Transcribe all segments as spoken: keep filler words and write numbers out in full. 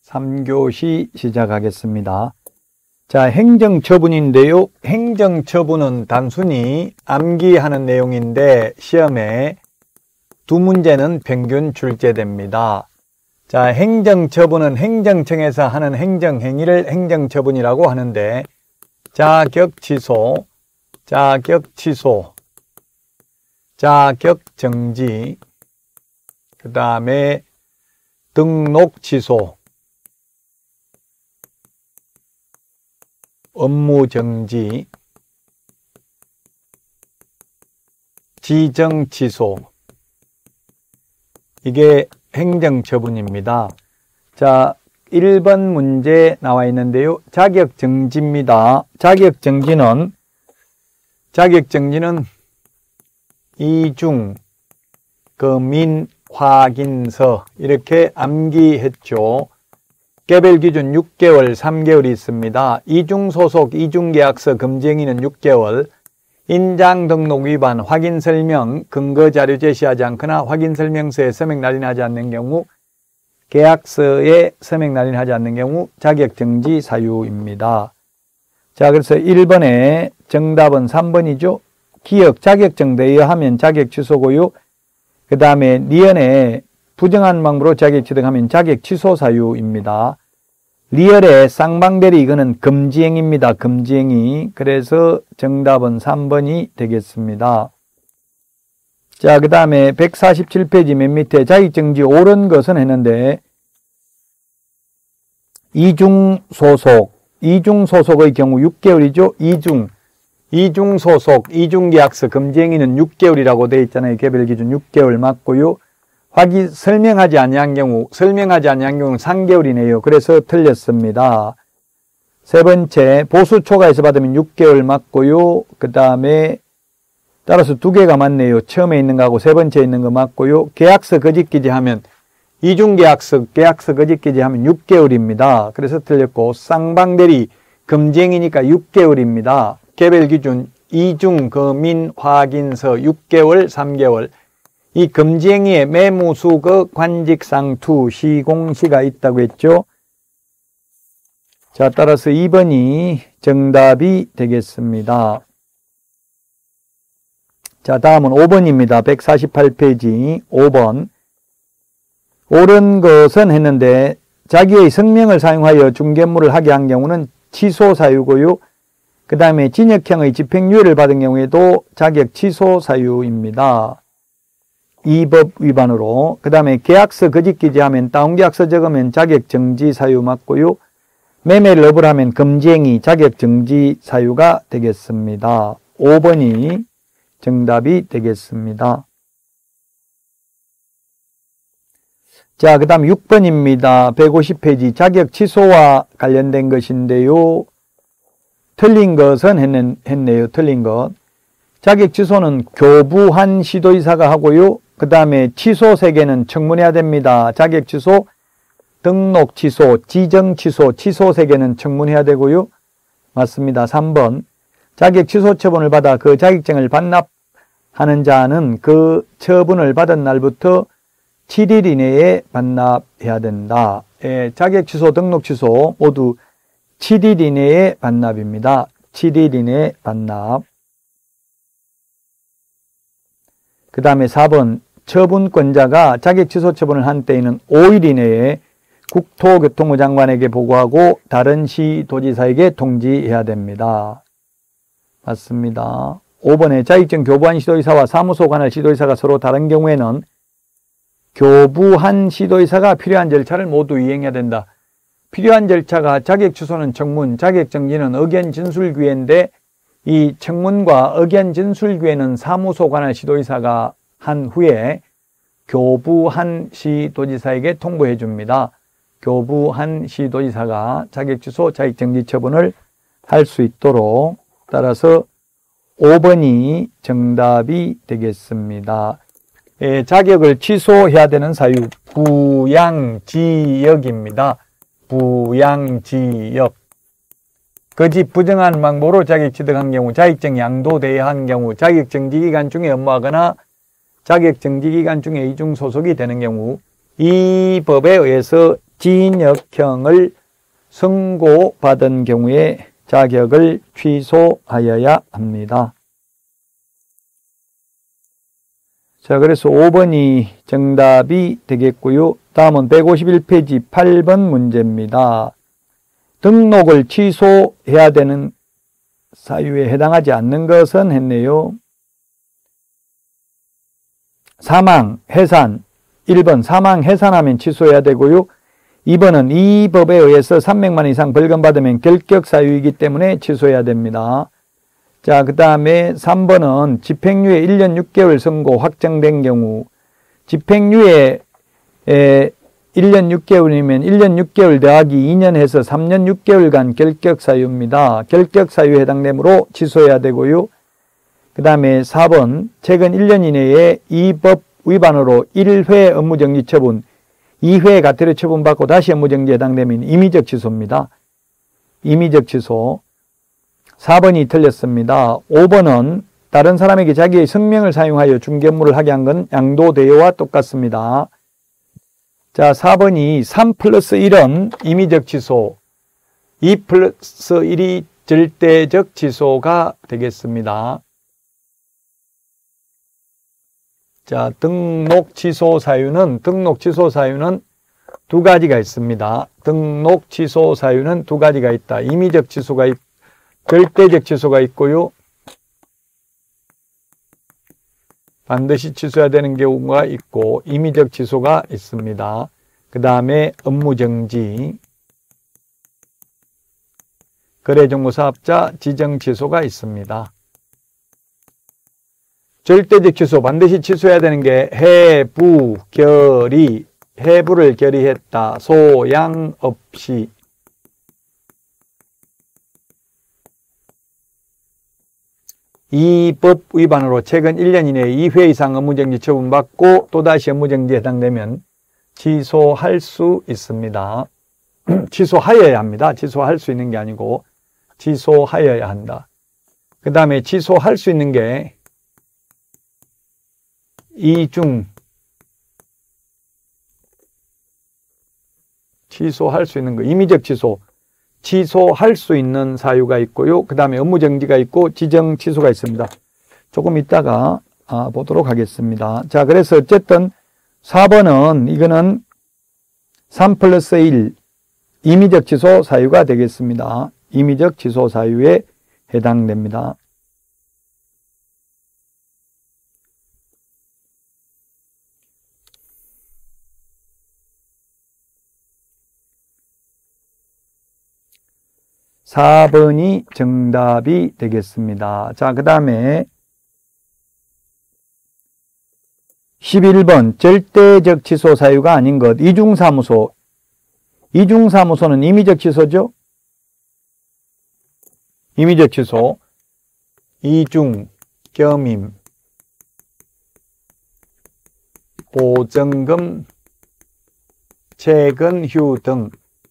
삼 교시 시작하겠습니다. 자, 행정처분인데요. 행정처분은 단순히 암기하는 내용인데 시험에 두 문제는 평균 출제됩니다. 자, 행정처분은 행정청에서 하는 행정행위를 행정처분이라고 하는데 자격취소, 자격취소, 자격정지, 그 다음에 등록취소, 업무정지, 지정취소, 이게 행정처분입니다. 자, 일 번 문제 나와 있는데요. 자격정지입니다. 자격정지는 자격정지는 이중, 금인, 확인서 이렇게 암기했죠. 개별 기준 육 개월, 삼 개월이 있습니다. 이중소속, 이중계약서 금지행위는 육 개월, 인장 등록 위반, 확인설명, 근거자료 제시하지 않거나 확인설명서에 서명 날인하지 않는 경우, 계약서에 서명 날인하지 않는 경우 자격정지 사유입니다. 자, 그래서 일 번에 정답은 삼 번이죠. 기억, 자격정대에 하면 자격취소고요. 그 다음에 니은에 부정한 방법으로 자격 취득하면 자격 취소 사유입니다. 리얼의 쌍방대리 이거는 금지행위입니다. 금지행위. 그래서 정답은 삼 번이 되겠습니다. 자, 그 다음에 백사십칠 페이지 맨 밑에 자격정지 옳은 것은 했는데 이중소속, 이중소속의 경우 육 개월이죠. 이중, 이중소속, 이중계약서 금지행위는 육 개월이라고 되어 있잖아요. 개별 기준 육 개월 맞고요. 확인, 설명하지 아니한 경우, 설명하지 아니한 경우는 삼 개월이네요. 그래서 틀렸습니다. 세 번째, 보수 초과해서 받으면 육 개월 맞고요. 그 다음에 따라서 두 개가 맞네요. 처음에 있는 거하고 세 번째 있는 거 맞고요. 계약서 거짓기재 하면, 이중계약서, 계약서 거짓기재 하면 육 개월입니다. 그래서 틀렸고, 쌍방대리 금지행위니까 육 개월입니다. 개별 기준 이중, 금인, 확인서 육 개월, 삼 개월. 이 금지행위에 매무수거, 관직상투, 시공시가 있다고 했죠. 자, 따라서 이 번이 정답이 되겠습니다. 자, 다음은 오 번입니다. 백사십팔 페이지 오 번. 옳은 것은 했는데 자기의 성명을 사용하여 중개물을 하게 한 경우는 취소 사유고요. 그 다음에 징역형의 집행유예를 받은 경우에도 자격 취소 사유입니다. 이 법 위반으로. 그 다음에 계약서 거짓기재하면 다운계약서 적으면 자격정지 사유 맞고요. 매매를 어불하면 금지행위 자격정지 사유가 되겠습니다. 오 번이 정답이 되겠습니다. 자, 그 다음 육 번입니다. 백오십 페이지 자격 취소와 관련된 것인데요. 틀린 것은 했는, 했네요. 틀린 것. 자격 취소는 교부한 시도이사가 하고요. 그 다음에 취소 세 개는 청문해야 됩니다. 자격 취소, 등록 취소, 지정 취소, 취소 세 개는 청문해야 되고요. 맞습니다. 삼 번. 자격 취소 처분을 받아 그 자격증을 반납하는 자는 그 처분을 받은 날부터 칠 일 이내에 반납해야 된다. 예, 자격 취소, 등록 취소 모두 칠 일 이내에 반납입니다. 칠 일 이내에 반납. 그 다음에 사 번. 처분권자가 자격 취소 처분을 한 때에는 오 일 이내에 국토교통부 장관에게 보고하고 다른 시도지사에게 통지해야 됩니다. 맞습니다. 오 번에 자격증 교부한 시도지사와 사무소 관할 시도지사가 서로 다른 경우에는 교부한 시도지사가 필요한 절차를 모두 이행해야 된다. 필요한 절차가 자격 취소는 청문, 자격 정지는 의견 진술 기회인데 이 청문과 의견 진술 기회는 사무소 관할 시도지사가 한 후에 교부한 시도지사에게 통보해 줍니다. 교부한 시도지사가 자격 취소, 자격 정지 처분을 할 수 있도록. 따라서 오 번이 정답이 되겠습니다. 예, 자격을 취소해야 되는 사유 부양지역입니다. 부양지역. 거짓 부정한 방법으로 자격 취득한 경우, 자격증 양도돼야 한 경우, 자격정지 기간 중에 업무하거나 자격정지 기간 중에 이중소속이 되는 경우 이 법에 의해서 징역형을 선고받은 경우에 자격을 취소하여야 합니다. 자, 그래서 오 번이 정답이 되겠고요. 다음은 백오십일 페이지 팔 번 문제입니다. 등록을 취소해야 되는 사유에 해당하지 않는 것은 했네요. 사망, 해산. 일 번 사망, 해산하면 취소해야 되고요. 이 번은 이 법에 의해서 삼백만 원 이상 벌금 받으면 결격 사유이기 때문에 취소해야 됩니다. 자, 그 다음에 삼 번은 집행유예 일 년 육 개월 선고 확정된 경우, 집행유예 일 년 육 개월이면 일 년 육 개월 더하기 이 년 해서 삼 년 육 개월간 결격 사유입니다. 결격 사유에 해당되므로 취소해야 되고요. 그 다음에 사 번 최근 일 년 이내에 이 법 위반으로 일 회 업무정지 처분, 이 회 가태료 처분받고 다시 업무정지에 해당되면 임의적 취소입니다. 임의적 취소. 사 번이 틀렸습니다. 오 번은 다른 사람에게 자기의 성명을 사용하여 중개 업무를 하게 한 건 양도대여와 똑같습니다. 자, 사 번이 삼 플러스 일은 임의적 취소, 이 플러스 일이 절대적 취소가 되겠습니다. 자, 등록 취소 사유는, 등록 취소 사유는 두 가지가 있습니다. 등록 취소 사유는 두 가지가 있다. 임의적 취소가 있고, 절대적 취소가 있고요. 반드시 취소해야 되는 경우가 있고, 임의적 취소가 있습니다. 그 다음에 업무정지, 거래정보사업자 지정 취소가 있습니다. 절대적 취소, 반드시 취소해야 되는 게 해부, 결의, 해부를 결의했다, 소양 없이. 이 법 위반으로 최근 일 년 이내에 이 회 이상 업무정지 처분받고 또다시 업무정지에 해당되면 취소할 수 있습니다. 취소하여야 합니다. 취소할 수 있는 게 아니고 취소하여야 한다. 그 다음에 취소할 수 있는 게 이중, 취소할 수 있는 거, 임의적 취소, 취소할 수 있는 사유가 있고요. 그 다음에 업무정지가 있고 지정 취소가 있습니다. 조금 이따가 아, 보도록 하겠습니다. 자, 그래서 어쨌든 사 번은 이거는 삼 플러스 일 임의적 취소 사유가 되겠습니다. 임의적 취소 사유에 해당됩니다. 사 번이 정답이 되겠습니다. 자, 그 다음에 십일 번 절대적 취소 사유가 아닌 것, 이중사무소. 이중사무소는 임의적 취소죠? 임의적 취소. 이중, 겸임, 보증금, 채근휴 등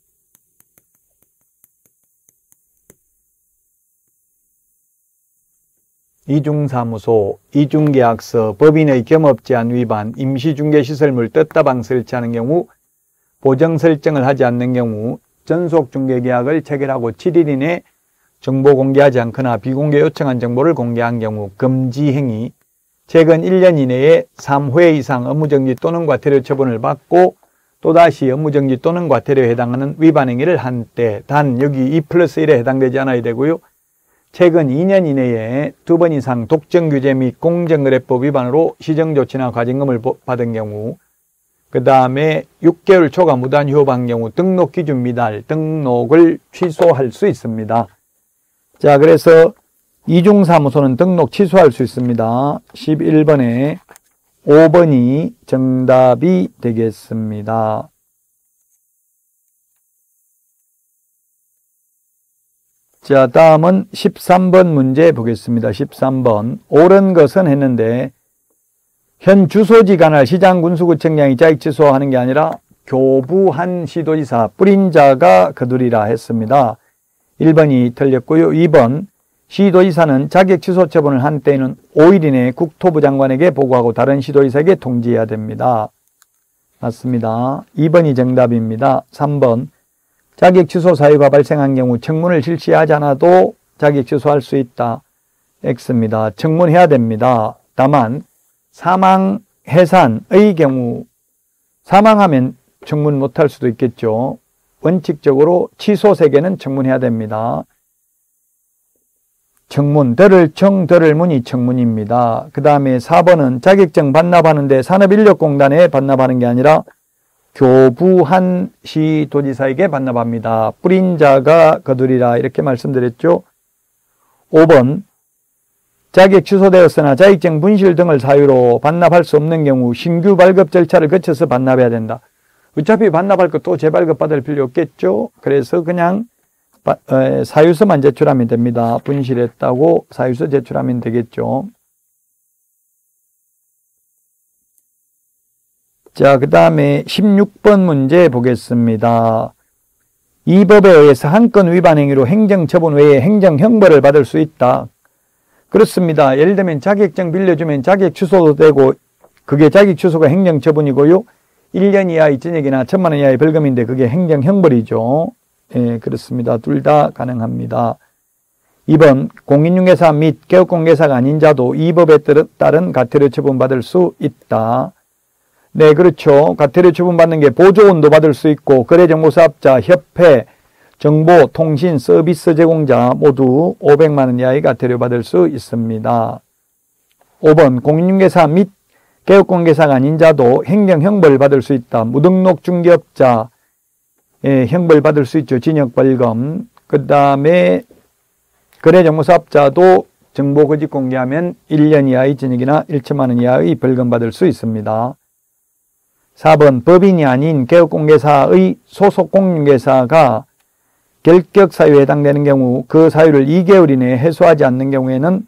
이중사무소, 이중계약서, 법인의 겸업제한 위반, 임시중개시설물 떴다방 설치하는 경우, 보정 설정을 하지 않는 경우, 전속중개계약을 체결하고 칠 일 이내 정보 공개하지 않거나 비공개 요청한 정보를 공개한 경우, 금지행위, 최근 일 년 이내에 삼 회 이상 업무정지 또는 과태료 처분을 받고 또다시 업무정지 또는 과태료에 해당하는 위반행위를 한 때, 단 여기 이 플러스 일에 해당되지 않아야 되고요. 최근 이 년 이내에 두 번 이상 독점규제 및 공정거래법 위반으로 시정조치나 과징금을 받은 경우, 그 다음에 육 개월 초과 무단 휴업한 경우 등록기준 미달, 등록을 취소할 수 있습니다. 자, 그래서 이중사무소는 등록 취소할 수 있습니다. 십일 번에 오 번이 정답이 되겠습니다. 자, 다음은 십삼 번 문제 보겠습니다. 십삼 번. 옳은 것은 했는데, 현 주소지 관할 시장군수구청장이 자익 취소하는 게 아니라 교부한 시도지사, 뿌린 자가 거두리라 했습니다. 일 번이 틀렸고요. 이 번. 시도지사는 자격 취소 처분을 한 때에는 오 일 이내에 국토부 장관에게 보고하고 다른 시도지사에게 통지해야 됩니다. 맞습니다. 이 번이 정답입니다. 삼 번. 자격 취소 사유가 발생한 경우 청문을 실시하지 않아도 자격 취소할 수 있다. X입니다. 청문해야 됩니다. 다만 사망, 해산의 경우 사망하면 청문 못할 수도 있겠죠. 원칙적으로 취소 세계는 청문해야 됩니다. 청문, 들을 청, 들을 문이 청문입니다. 그 다음에 사 번은 자격증 반납하는데 산업인력공단에 반납하는 게 아니라 교부한 시도지사에게 반납합니다. 뿌린 자가 거두리라 이렇게 말씀드렸죠. 오 번 자격 취소되었으나 자격증 분실 등을 사유로 반납할 수 없는 경우 신규 발급 절차를 거쳐서 반납해야 된다. 어차피 반납할 거 또 재발급 받을 필요 없겠죠. 그래서 그냥 사유서만 제출하면 됩니다. 분실했다고 사유서 제출하면 되겠죠. 자, 그 다음에 십육 번 문제 보겠습니다. 이 법에 의해서 한 건 위반 행위로 행정처분 외에 행정형벌을 받을 수 있다. 그렇습니다. 예를 들면 자격증 빌려주면 자격 취소도 되고 그게 자격 취소가 행정처분이고요. 일 년 이하의 징역이나 천만 원 이하의 벌금인데 그게 행정형벌이죠. 예, 그렇습니다. 둘 다 가능합니다. 이 번 공인중개사 및 개업공개사가 아닌 자도 이 법에 따른 과태료 처분받을 수 있다. 네, 그렇죠. 과태료 처분받는 게 보조원도 받을 수 있고 거래정보사업자, 협회, 정보, 통신, 서비스 제공자 모두 오백만 원 이하의 과태료 받을 수 있습니다. 오 번 공인중개사 및 개업공개사가 아닌 자도 행정형벌 받을 수 있다. 무등록 중개업자 예, 형벌 받을 수 있죠. 징역벌금. 그 다음에 거래정보사업자도 정보 거짓 공개하면 일 년 이하의 징역이나 천만 원 이하의 벌금 받을 수 있습니다. 사 번 법인이 아닌 개업공개사의 소속 공인중개사가 결격 사유에 해당되는 경우 그 사유를 이 개월 이내에 해소하지 않는 경우에는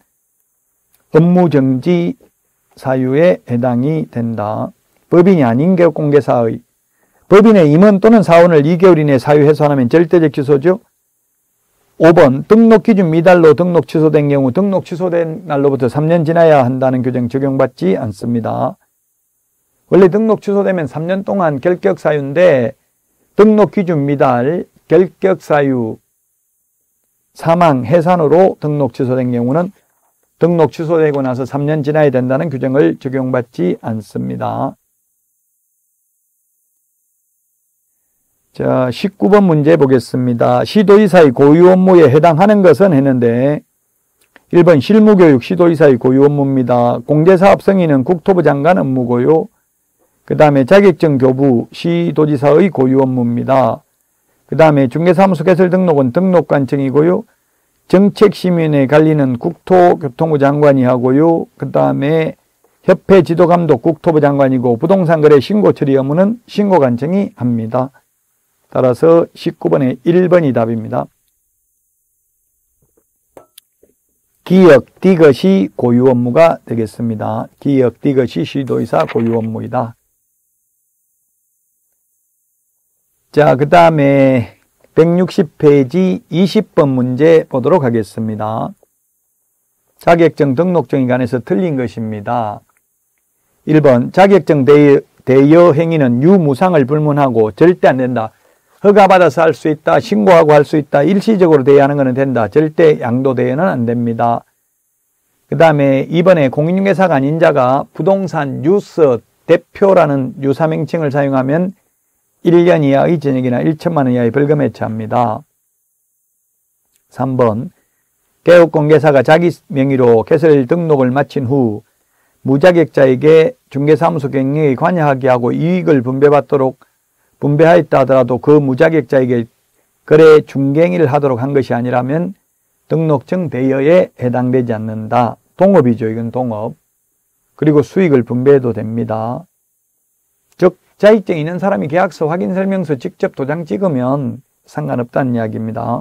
업무정지 사유에 해당이 된다. 법인이 아닌 개업공개사의 법인의 임원 또는 사원을 이 개월 이내에 사유 해소하면 절대적 취소죠. 오 번 등록 기준 미달로 등록 취소된 경우 등록 취소된 날로부터 삼 년 지나야 한다는 규정 적용받지 않습니다. 원래 등록 취소되면 삼 년 동안 결격 사유인데 등록 기준 미달, 결격 사유, 사망, 해산으로 등록 취소된 경우는 등록 취소되고 나서 삼 년 지나야 된다는 규정을 적용받지 않습니다. 자, 십구 번 문제 보겠습니다. 시도이사의 고유 업무에 해당하는 것은 했는데 일 번 실무교육 시도이사의 고유 업무입니다. 공제사업 승인은 국토부 장관 업무고요. 그 다음에 자격증 교부 시도지사의 고유 업무입니다. 그 다음에 중개사무소 개설 등록은 등록관청이고요. 정책심의위원회 관리는 국토교통부 장관이 하고요. 그 다음에 협회 지도감독 국토부 장관이고 부동산 거래 신고 처리 업무는 신고관청이 합니다. 따라서 십구 번의 일 번이 답입니다. 기역, 디귿이 고유 업무가 되겠습니다. 기역, 디귿이 시도이사 고유 업무이다. 자, 그 다음에 백육십 페이지 이십 번 문제 보도록 하겠습니다. 자격증 등록증에 관해서 틀린 것입니다. 일 번 자격증 대여, 대여 행위는 유무상을 불문하고 절대 안 된다. 허가받아서 할 수 있다. 신고하고 할 수 있다. 일시적으로 대여하는 것은 된다. 절대 양도 대여는 안 됩니다. 그 다음에 이 번에 공인중개사가 아닌 자가 부동산 유서 대표라는 유사명칭을 사용하면 일 년 이하의 징역이나 천만 원 이하의 벌금에 처합니다. 삼 번 개업공개사가 자기 명의로 개설 등록을 마친 후 무자격자에게 중개사무소 경영에 관여하게 하고 이익을 분배받도록 분배하였다 하더라도 그 무자격자에게 거래 중개행위를 하도록 한 것이 아니라면 등록증 대여에 해당되지 않는다. 동업이죠. 이건 동업. 그리고 수익을 분배해도 됩니다. 즉 자격증 있는 사람이 계약서 확인설명서 직접 도장 찍으면 상관없다는 이야기입니다.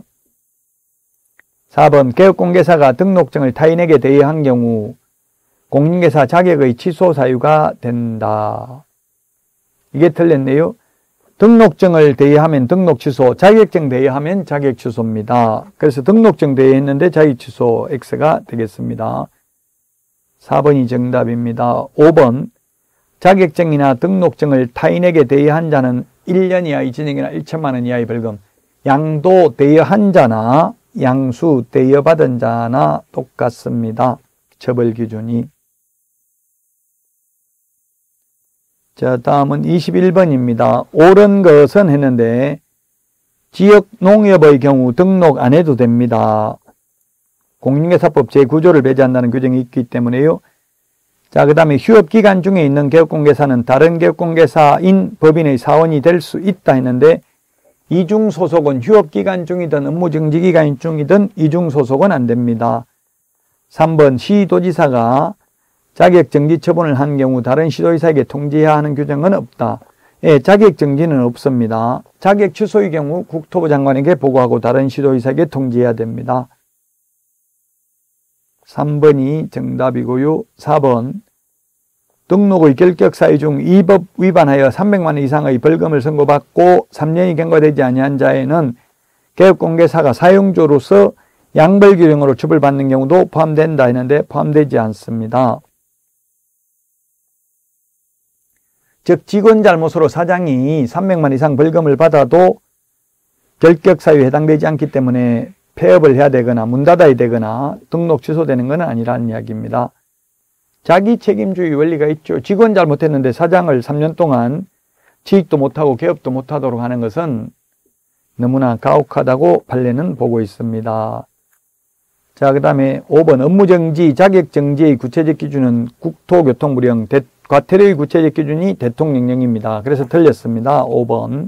사 번 개업공개사가 등록증을 타인에게 대여한 경우 공인중개사 자격의 취소 사유가 된다. 이게 틀렸네요. 등록증을 대여하면 등록 취소, 자격증 대여하면 자격 취소입니다. 그래서 등록증 대여했는데 자격 취소 X가 되겠습니다. 사 번이 정답입니다. 오 번 자격증이나 등록증을 타인에게 대여한 자는 일 년 이하의 징역이나 천만 원 이하의 벌금. 양도 대여한 자나 양수 대여받은 자나 똑같습니다. 처벌 기준이. 자, 다음은 이십일 번입니다. 옳은 것은 했는데 지역 농협의 경우 등록 안 해도 됩니다. 공인중개사법 제구 조를 배제한다는 규정이 있기 때문에요. 자, 그 다음에 휴업기간 중에 있는 개업공개사는 다른 개업공개사인 법인의 사원이 될 수 있다 했는데 이중소속은 휴업기간 중이든 업무정지기간 중이든 이중소속은 안 됩니다. 삼 번 시도지사가 자격정지 처분을 한 경우 다른 시도지사에게 통지해야 하는 규정은 없다. 예, 자격정지는 없습니다. 자격 취소의 경우 국토부 장관에게 보고하고 다른 시도지사에게 통지해야 됩니다. 삼 번이 정답이고요. 사 번 등록의 결격 사유 중 이 법 위반하여 삼백만 원 이상의 벌금을 선고받고 삼 년이 경과되지 아니한 자에는 개업공개사가 사용조로서 양벌 규정으로 처벌받는 경우도 포함된다 했는데 포함되지 않습니다. 즉 직원 잘못으로 사장이 삼백만 원 이상 벌금을 받아도 결격 사유에 해당되지 않기 때문에 폐업을 해야 되거나 문 닫아야 되거나 등록 취소되는 건 아니라는 이야기입니다. 자기 책임주의 원리가 있죠. 직원 잘못했는데 사장을 삼 년 동안 취직도 못하고 개업도 못하도록 하는 것은 너무나 가혹하다고 판례는 보고 있습니다. 자, 그 다음에 오 번 업무정지, 자격정지의 구체적 기준은 국토교통부령, 대, 과태료의 구체적 기준이 대통령령입니다. 그래서 틀렸습니다. 오 번.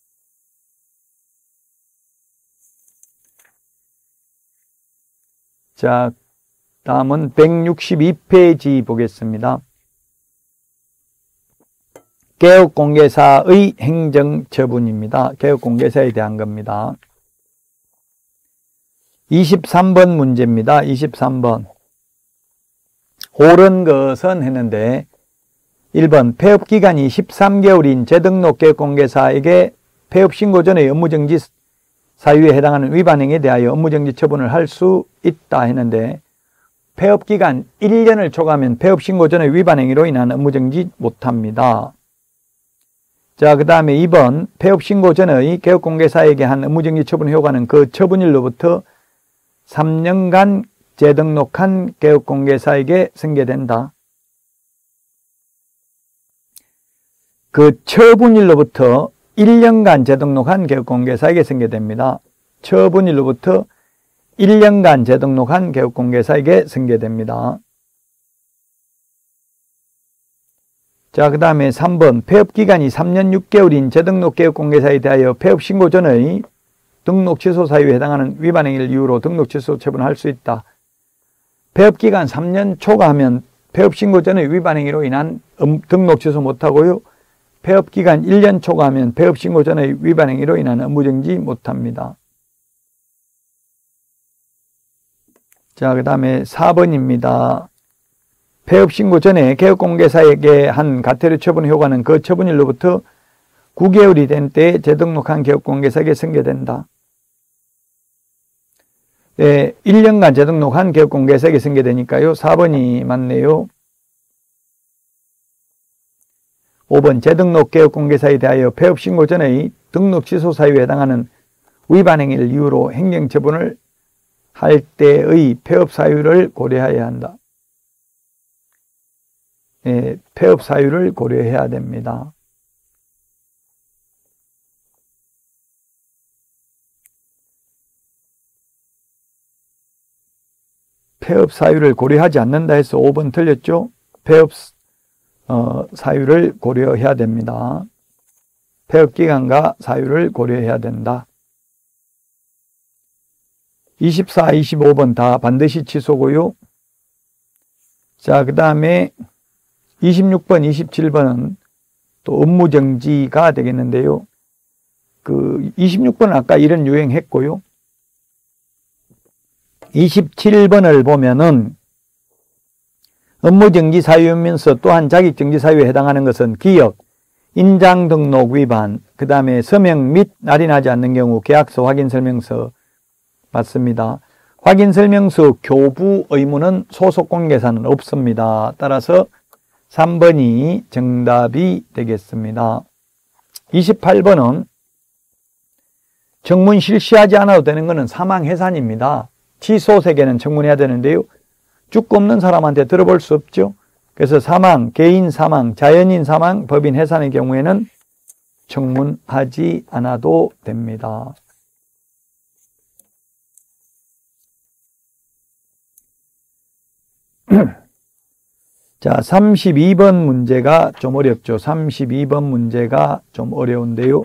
자, 다음은 백육십이 페이지 보겠습니다. 개업공개사의 행정처분입니다. 개업공개사에 대한 겁니다. 이십삼 번 문제입니다. 이십삼 번. 옳은 것은 했는데 일 번 폐업기간이 십삼 개월인 재등록 개업공개사에게 폐업신고 전의 업무정지 사유에 해당하는 위반행위에 대하여 업무정지 처분을 할 수 있다 했는데 폐업기간 일 년을 초과하면 폐업신고 전의 위반행위로 인한 업무정지 못합니다. 자, 그 다음에 이 번 폐업신고 전의 개업공개사에게 한 업무정지 처분 효과는 그 처분일로부터 삼 년간 재등록한 개업공개사에게 승계된다. 그 처분일로부터 일 년간 재등록한 개업공개사에게 승계됩니다. 처분일로부터 일 년간 재등록한 개업공개사에게 승계됩니다. 자, 그 다음에 삼 번 폐업기간이 삼 년 육 개월인 재등록 개업공개사에 대하여 폐업신고 전의 등록 취소 사유에 해당하는 위반행위를 이유로 등록 취소 처분할 수 있다. 폐업기간 삼 년 초과하면 폐업신고 전의 위반행위로 인한 등록 취소 못하고요. 폐업기간 일 년 초과하면 폐업신고 전의 위반행위로 인한 업무정지 못합니다. 자, 그 다음에 사 번입니다. 폐업신고 전에 개업공개사에게 한 과태료 처분 효과는 그 처분일로부터 구 개월이 된 때에 재등록한 개업공개사에게 승계된다. 네, 일 년간 재등록한 개업공개사에게 승계되니까요. 사 번이 맞네요. 오 번 재등록 개업공개사에 대하여 폐업신고 전의 등록 취소 사유에 해당하는 위반행위를 이유로 행정처분을 할 때의 폐업 사유를 고려해야 한다. 예, 폐업 사유를 고려해야 됩니다. 폐업 사유를 고려하지 않는다 해서 오 번 틀렸죠? 폐업 어, 사유를 고려해야 됩니다. 폐업 기간과 사유를 고려해야 된다. 이십사, 이십오 번 다 반드시 취소고요. 자, 그 다음에 이십육 번, 이십칠 번은 또 업무정지가 되겠는데요. 그 이십육 번은 아까 이런 유행했고요. 이십칠 번을 보면은 업무정지 사유면서 또한 자격정지 사유에 해당하는 것은 기억, 인장등록 위반, 그 다음에 서명 및 날인하지 않는 경우 계약서 확인설명서 맞습니다. 확인설명서 교부 의무는 소속공개사는 없습니다. 따라서 삼 번이 정답이 되겠습니다. 이십팔 번은 청문 실시하지 않아도 되는 것은 사망해산입니다. 취소세계는 청문해야 되는데요. 죽고 없는 사람한테 들어볼 수 없죠. 그래서 사망, 개인 사망, 자연인 사망, 법인 해산의 경우에는 청문하지 않아도 됩니다. 자, 삼십이 번 문제가 좀 어렵죠. 삼십이 번 문제가 좀 어려운데요.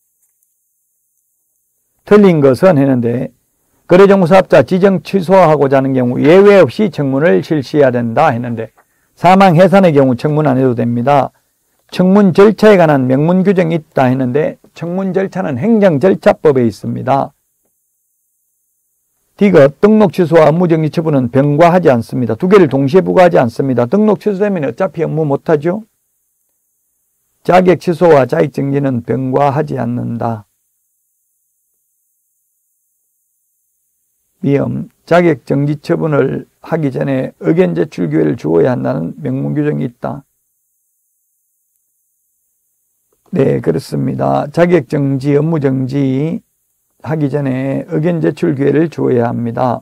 틀린 것은 했는데 거래정보사업자 지정 취소하고자 하는 경우 예외 없이 청문을 실시해야 된다 했는데 사망 해산의 경우 청문 안 해도 됩니다. 청문 절차에 관한 명문 규정이 있다 했는데 청문 절차는 행정절차법에 있습니다. 디귿 등록 취소와 업무정지 처분은 병과하지 않습니다. 두 개를 동시에 부과하지 않습니다. 등록 취소되면 어차피 업무 못하죠. 자격 취소와 자격정지는 병과하지 않는다. 미음, 자격정지 처분을 하기 전에 의견 제출 기회를 주어야 한다는 명문 규정이 있다. 네, 그렇습니다. 자격정지, 업무정지 하기 전에 의견 제출 기회를 주어야 합니다.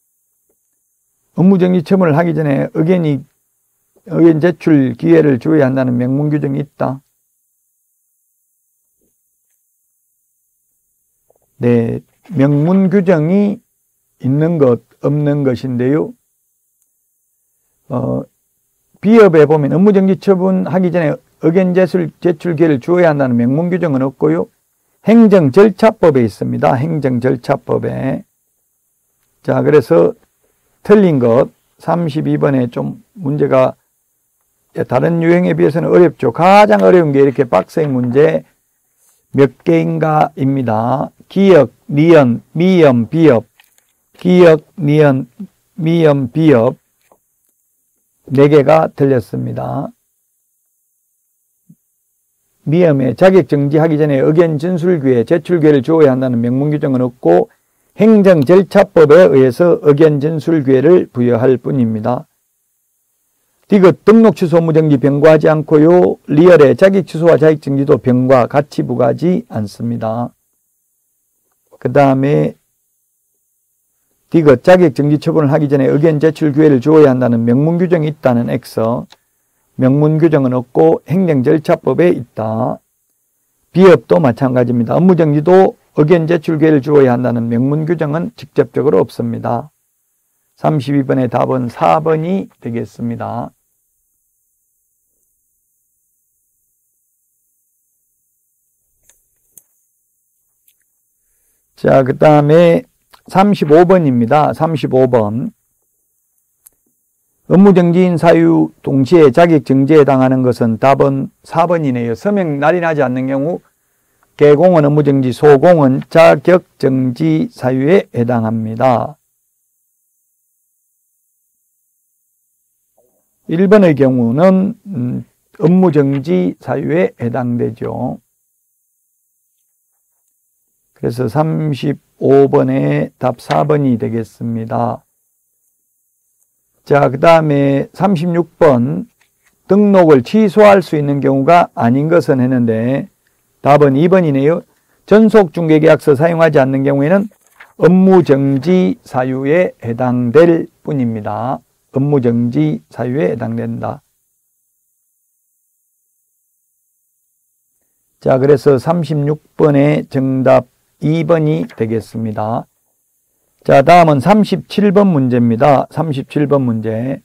업무정지 처분을 하기 전에 의견이, 의견 제출 기회를 주어야 한다는 명문 규정이 있다. 네, 명문 규정이 있는 것, 없는 것인데요. 어, 비업에 보면 업무정지 처분하기 전에 의견 제출, 제출 기회를 주어야 한다는 명문 규정은 없고요. 행정절차법에 있습니다. 행정절차법에. 자, 그래서 틀린 것 삼십이 번에 좀 문제가 다른 유형에 비해서는 어렵죠. 가장 어려운 게 이렇게 빡센 문제 몇 개인가 입니다. 기역, 니은, 미음, 비업. 기역, 니은, 미음, 비업 네 개가 틀렸습니다. 미음에 자격정지하기 전에 의견 진술기회, 제출기회를 주어야 한다는 명문 규정은 없고 행정절차법에 의해서 의견 진술기회를 부여할 뿐입니다. 디귿 등록 취소 업무정지 병과하지 않고요. 리얼에 자격취소와 자격정지도 병과 같이 부과하지 않습니다. 그 다음에 디귿 자격정지 처분을 하기 전에 의견 제출 기회를 주어야 한다는 명문 규정이 있다는 X. 명문 규정은 없고 행정절차법에 있다. 비업도 마찬가지입니다. 업무정지도 의견 제출 기회를 주어야 한다는 명문 규정은 직접적으로 없습니다. 삼십이 번의 답은 사 번이 되겠습니다. 자, 그 다음에 삼십오 번입니다. 삼십오 번. 업무정지인 사유 동시에 자격정지에 해당하는 것은 답은 사 번이네요. 서명 날이 나지 않는 경우 개공은 업무정지, 소공은 자격정지 사유에 해당합니다. 일 번의 경우는 음, 업무정지 사유에 해당되죠. 그래서 삼십오 번의 답 사 번이 되겠습니다. 자, 그 다음에 삼십육 번 등록을 취소할 수 있는 경우가 아닌 것은 했는데 답은 이 번이네요. 전속중개계약서 사용하지 않는 경우에는 업무정지 사유에 해당될 뿐입니다. 업무정지 사유에 해당된다. 자, 그래서 삼십육 번의 정답 이 번이 되겠습니다. 자, 다음은 삼십칠 번 문제입니다. 삼십칠 번 문제.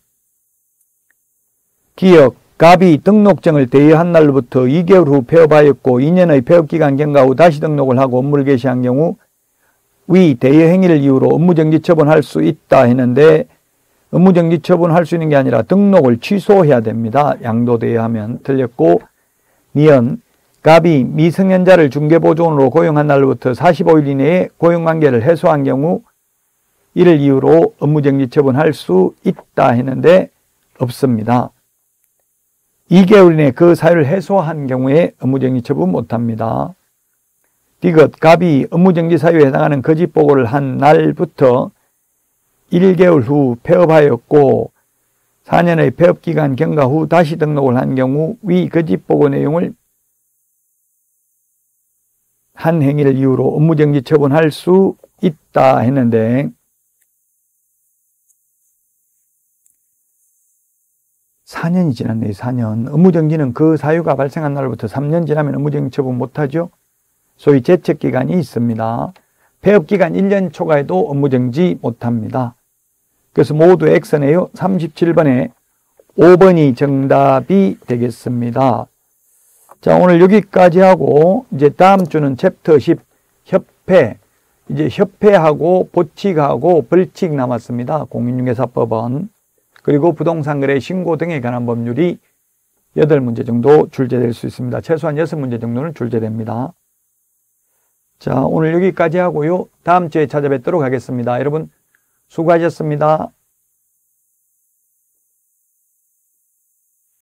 기역, 갑이 등록증을 대여한 날로부터 이 개월 후 폐업하였고 이 년의 폐업기간 경과 후 다시 등록을 하고 업무를 개시한 경우 위 대여 행위를 이유로 업무정지 처분할 수 있다 했는데 업무정지 처분할 수 있는 게 아니라 등록을 취소해야 됩니다. 양도 대여하면 틀렸고 니은 갑이 미성년자를 중개보조원으로 고용한 날로부터 사십오 일 이내에 고용관계를 해소한 경우 이를 이유로 업무정지 처분할 수 있다 했는데 없습니다. 이 개월 이내 그 사유를 해소한 경우에 업무정지 처분 못합니다. 디귿 갑이 업무정지 사유에 해당하는 거짓보고를 한 날부터 일 개월 후 폐업하였고 사 년의 폐업기간 경과 후 다시 등록을 한 경우 위 거짓보고 내용을 한 행위를 이유로 업무정지 처분할 수 있다 했는데 사 년이 지났네요. 사 년. 업무정지는 그 사유가 발생한 날로부터 삼 년 지나면 업무정지 처분 못하죠. 소위 제척기간이 있습니다. 폐업기간 일 년 초과해도 업무정지 못합니다. 그래서 모두 X네요. 삼십칠 번에 오 번이 정답이 되겠습니다. 자, 오늘 여기까지 하고 이제 다음 주는 챕터 십 협회, 이제 협회하고 보칙하고 벌칙 남았습니다. 공인중개사법원 그리고 부동산거래 신고 등에 관한 법률이 여덟 문제 정도 출제될 수 있습니다. 최소한 여섯 문제 정도는 출제됩니다. 자, 오늘 여기까지 하고요. 다음 주에 찾아뵙도록 하겠습니다. 여러분 수고하셨습니다.